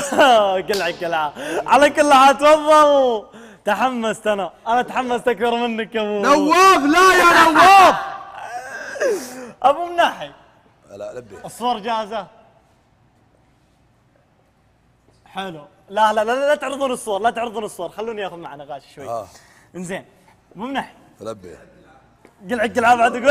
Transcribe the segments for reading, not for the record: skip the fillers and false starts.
قلعة على كل حال تفضل. تحمست انا تحمست اكثر منك يا ابو نواف. لا يا نواف. ابو مناحي. لا لبي. الصور جاهزة؟ حلو. لا تعرضون الصور، لا تعرضون الصور، خلوني ياخذ معنا غاش شوي. انزين ابو مناحي. لبي. قلعة بعد اقول.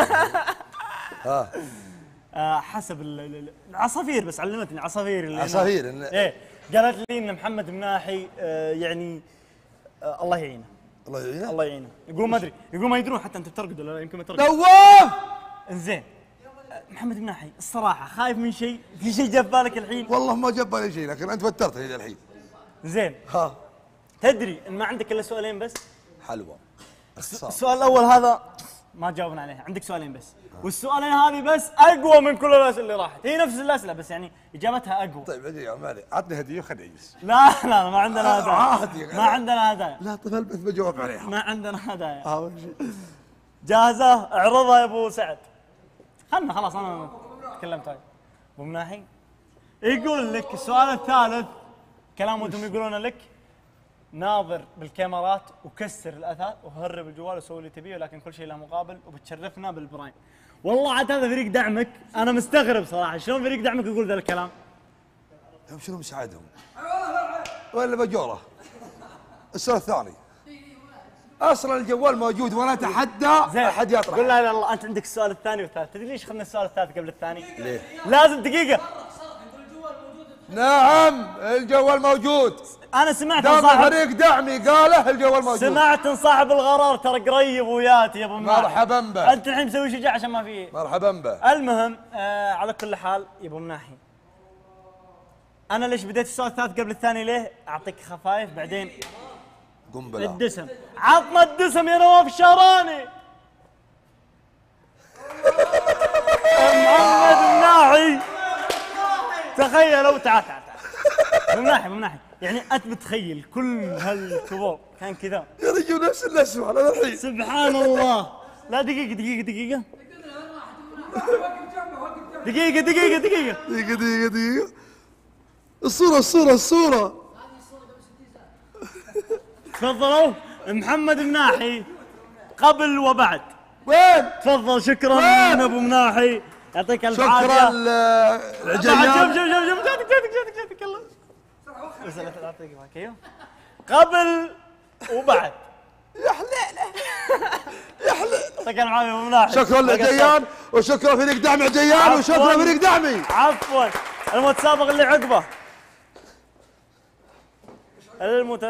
حسب العصافير، بس علمتني عصافير اللي عصافير ايه قالت لي ان محمد مناحي يعني الله يعينه. الله يعينه. الله يعينه. يقولون ما ادري، يقولون ما يدرون حتى انت بترقد ولا يمكن ما ترقد. نواف. انزين محمد مناحي الصراحة خايف من شيء؟ في شيء جاب بالك الحين؟ والله ما جاب بالي شيء، لكن انت وترتني الحين. زين. تدري ان ما عندك الا سؤالين بس؟ حلوة. السؤال الاول هذا ما جاوبنا عليه، عندك سؤالين بس، والسؤالين هذه بس اقوى من كل الاسئله اللي راحت، هي نفس الاسئله بس يعني اجابتها اقوى. طيب يا مالي عطني هديه وخليني اجلس. لا ما عندنا هدايا. ما عندنا هدايا. لا طفل بس بجاوب عليها. ما عندنا هدايا. جاهزه؟ اعرضها يا ابو سعد. خلنا خلاص انا تكلمت هاي. ابو مناحي يقول لك السؤال الثالث كلام وانتم يقولونه لك: ناظر بالكاميرات وكسر الاثاث وهرب الجوال وسوي اللي تبيه، ولكن كل شيء له مقابل وبتشرفنا بالبرايم. والله عاد هذا فريق دعمك، انا مستغرب صراحه شلون فريق دعمك يقول ذا الكلام؟ شنو مساعدهم؟ ولا بجوره؟ السؤال الثاني اصلا الجوال موجود وانا اتحدى احد يطرح. قول لا الله، انت عندك السؤال الثاني والثالث، تدري ليش اخذنا السؤال الثالث قبل الثاني؟ ليه؟ لازم دقيقه. نعم الجوال موجود. انا سمعت دام فريق دعمي قاله الجوال موجود. سمعت ان صاحب القرار ترى قريب وياتي يا ابو مناحي. مرحبا به. انت الحين مسوي شجاع عشان ما في. مرحبا به. المهم على كل حال يا ابو مناحي، انا ليش بديت السؤال الثالث قبل الثاني ليه؟ اعطيك خفايف بعدين. قنبله. الدسم، عطنا الدسم يا نواف الشهراني. محمد مناحي تخيلوا. تعال ابو مناحي يعني انت متخيل كل هالكبار كان كذا يا رجل نفس الاسمع انا الحين. سبحان الله. لا دقيقة دقيقة الصورة تفضلوا. محمد مناحي قبل وبعد. وين؟ تفضل. شكرا من ابو مناحي، يعطيك الف عافية. شكرا العجيان. جاتك يلا. ايوه قبل وبعد. يا حليله يا حليله. يعطيك الف عافية ابو مناحي. شكرا لعجيان وشكرا فريق دعم عجيان وشكرا فريق دعمي. عفوا. المتسابق اللي عقبه